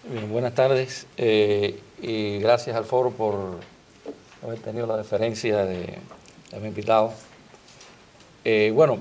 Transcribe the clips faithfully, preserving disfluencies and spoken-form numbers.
Bien, buenas tardes eh, y gracias al foro por haber tenido la deferencia de haberme invitado. Eh, bueno,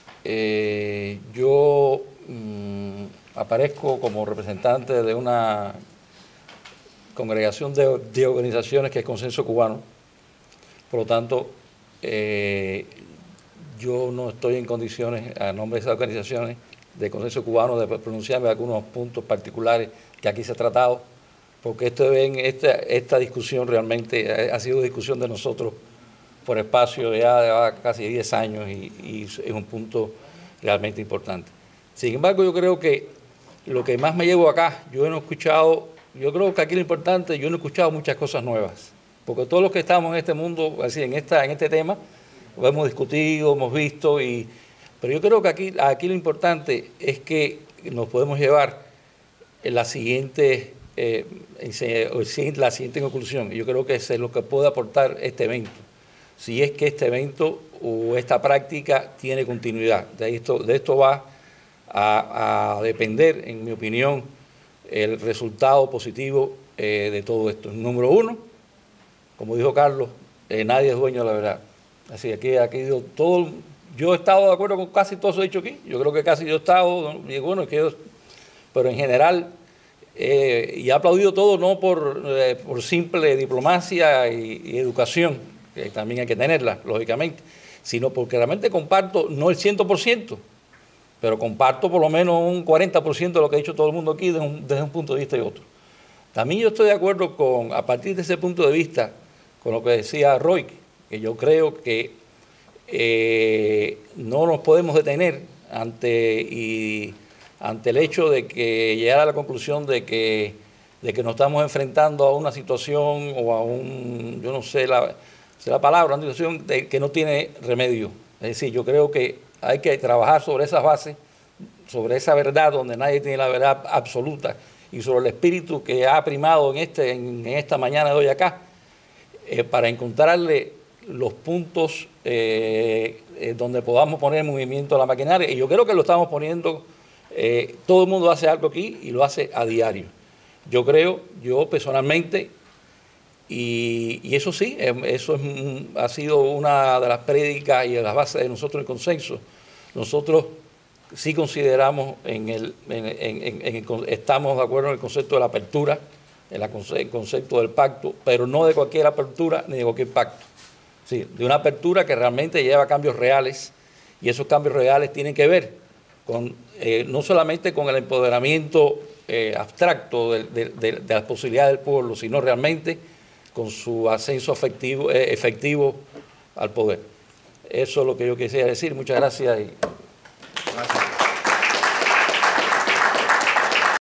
eh, yo mmm, aparezco como representante de una congregación de, de organizaciones que es Consenso Cubano. Por lo tanto, eh, yo no estoy en condiciones, a nombre de esas organizaciones de Consenso Cubano, de pronunciarme algunos puntos particulares que aquí se ha tratado, porque esto, ven, esta, esta discusión realmente ha sido discusión de nosotros por espacio de ya de casi diez años y, y es un punto realmente importante. Sin embargo, yo creo que lo que más me llevo acá, yo no he escuchado, yo creo que aquí lo importante, yo no he escuchado muchas cosas nuevas, porque todos los que estamos en este mundo, así, en, esta, en este tema, lo hemos discutido, hemos visto, y, pero yo creo que aquí, aquí lo importante es que nos podemos llevar en la siguiente, eh, en la siguiente conclusión. Yo creo que eso es lo que puede aportar este evento, si es que este evento o esta práctica tiene continuidad. De esto, de esto va a, a depender, en mi opinión, el resultado positivo eh, de todo esto. Número uno, como dijo Carlos, eh, nadie es dueño de la verdad. Así que aquí, aquí todo, yo he estado de acuerdo con casi todo eso dicho aquí. Yo creo que casi yo he estado, y bueno, es que yo, pero en general, eh, y he aplaudido todo no por, eh, por simple diplomacia y, y educación, que también hay que tenerla, lógicamente, sino porque realmente comparto, no el cien por ciento, pero comparto por lo menos un cuarenta por ciento de lo que ha dicho todo el mundo aquí desde un, desde un punto de vista y otro. También yo estoy de acuerdo con, a partir de ese punto de vista, con lo que decía Roy, que yo creo que eh, no nos podemos detener ante, y, ante el hecho de que llegar a la conclusión de que, de que nos estamos enfrentando a una situación o a un, yo no sé la, sé la palabra, una situación de, que no tiene remedio. Es decir, yo creo que hay que trabajar sobre esas bases, sobre esa verdad donde nadie tiene la verdad absoluta y sobre el espíritu que ha primado en, este, en, en esta mañana de hoy acá, eh, para encontrarle los puntos eh, eh, donde podamos poner en movimiento la maquinaria. Y yo creo que lo estamos poniendo, eh, todo el mundo hace algo aquí y lo hace a diario. Yo creo, yo personalmente, y, y eso sí, eso es, ha sido una de las prédicas y de las bases de nosotros en Consenso. Nosotros sí consideramos, en el, en, en, en el, estamos de acuerdo en el concepto de la apertura, en la, el concepto del pacto, pero no de cualquier apertura ni de cualquier pacto. Sí, de una apertura que realmente lleva cambios reales, y esos cambios reales tienen que ver con, eh, no solamente con el empoderamiento eh, abstracto de, de, de, de las posibilidades del pueblo, sino realmente con su ascenso efectivo, eh, efectivo al poder. Eso es lo que yo quisiera decir. Muchas gracias. Y... Gracias.